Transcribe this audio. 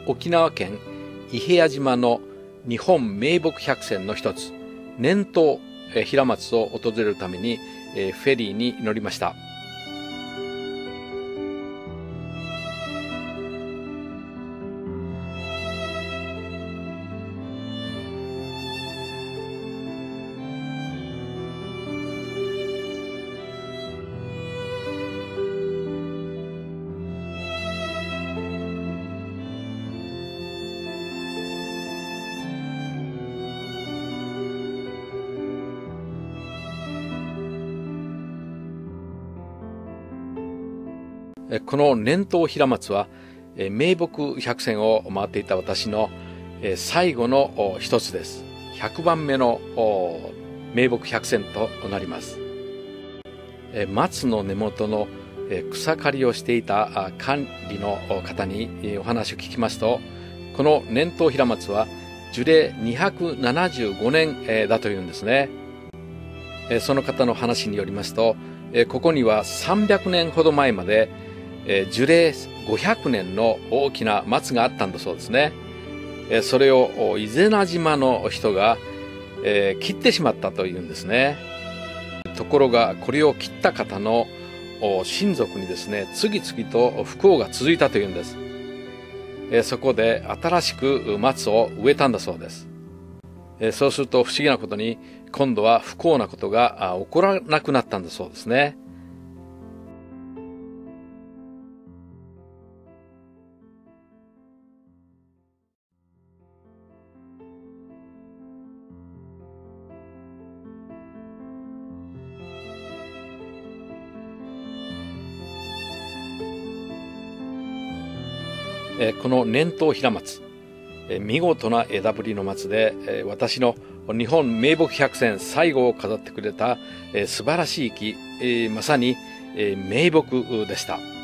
沖縄県伊平屋島の日本名木百選の一つ、年頭平松を訪れるためにフェリーに乗りました。この年頭平松は名木百選を回っていた私の最後の一つです。100番目の名木百選となります。松の根元の草刈りをしていた管理の方にお話を聞きますと、この年頭平松は樹齢275年だというんですね。その方の話によりますと、ここには300年ほど前まで樹齢500年の大きな松があったんだそうですね。それを伊是名島の人が切ってしまったというんですね。ところがこれを切った方の親族にですね、次々と不幸が続いたというんです。そこで新しく松を植えたんだそうです。そうすると不思議なことに、今度は不幸なことが起こらなくなったんだそうですね。この年頭平松、見事な枝ぶりの松で、私の日本名木百選最後を飾ってくれた素晴らしい木、まさに名木でした。